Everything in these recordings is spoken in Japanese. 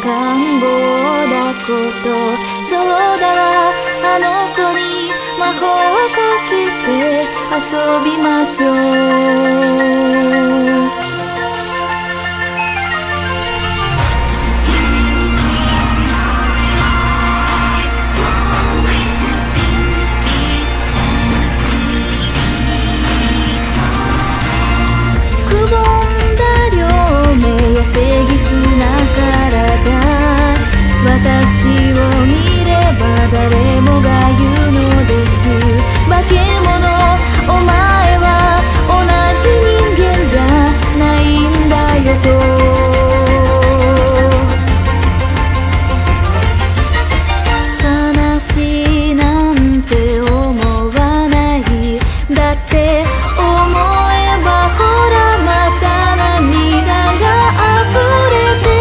赤ん坊だこと、そうだわ、あの子に魔法をかけて遊びましょう。くぼんだ両目や正義すな体、私を見れば誰もが言うのです。化け物、お前は同じ人間じゃないんだよと。悲しいなんて思わない。だって思えばほらまた涙が溢れて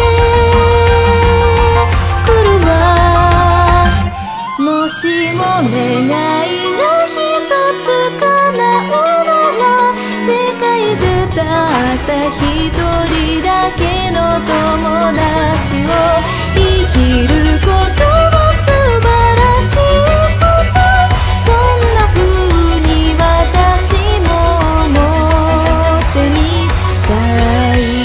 くるわ。もしも願いが一つ叶うなら、世界でたった一人だけの友達を生きることは素晴らしいこと、そんな風に私も思ってみたい。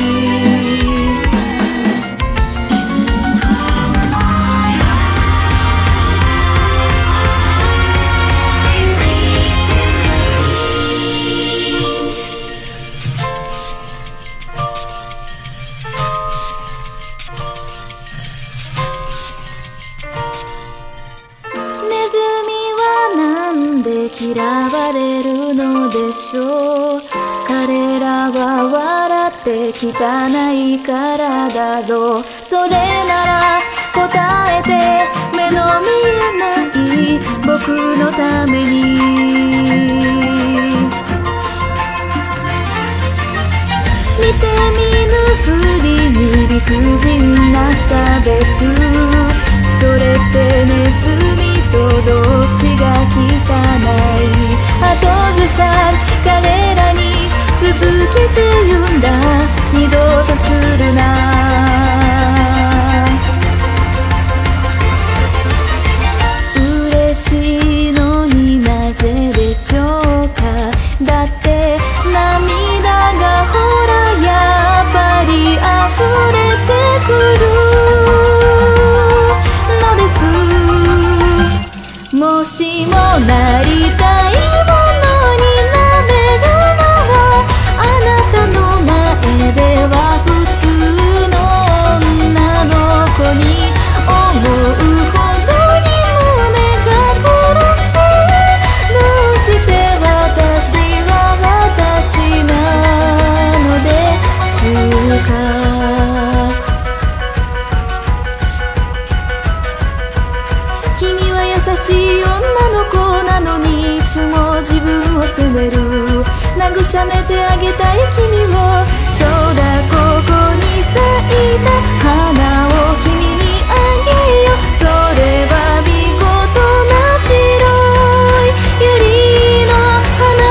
ネズミはなんで嫌われるのでしょう。彼らは笑って汚いからだろう。それなら答えて、目の見えない僕のために。見て見ぬふりに理不尽な差別、それってネズミとどっちが汚い。後ずさ彼らに続けて言うんだ、二度とするな。嬉しいのになぜでしょうか。だって涙がほらやっぱり溢れてくるのです。もしもなりたいものになれるなら、あなたの前では普通の女の子に思うほどに胸が苦しい。どうして私は私なのですか。君は優しい女の子なのに、いつも自分を責める。慰めてあげたい君を、そうだここに咲いた花を君にあげよう。それは見事な白い百合の花。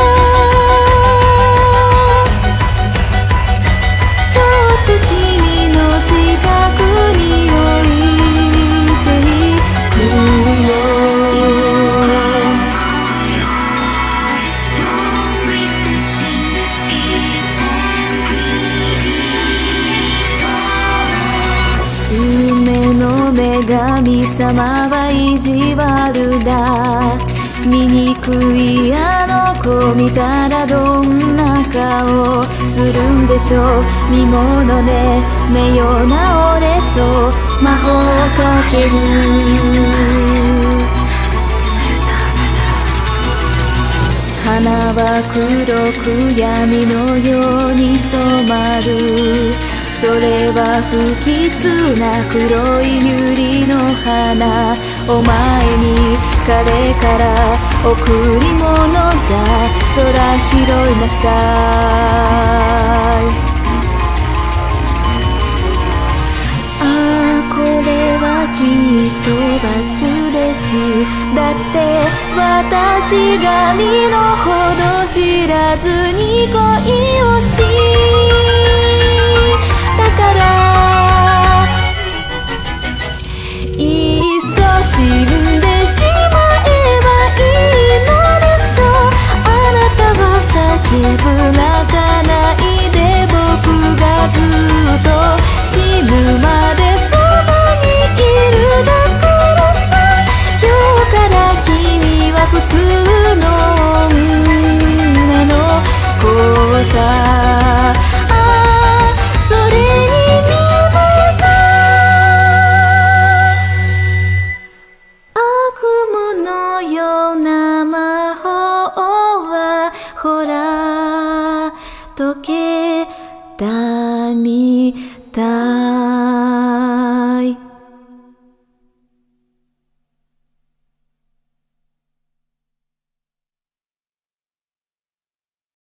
そっと君の近くに置いていくよ。夢の女神様は意地悪だ。醜いあの子見たらどんな顔するんでしょう。見ものね、名誉な俺と魔法をかける。花は黒く闇のように染まる。それは不吉な黒い百合の花。お前に彼から贈り物だ。空広いなさい。ああこれはきっと罰です。だって私が身の程知らずに恋をしたから。 時計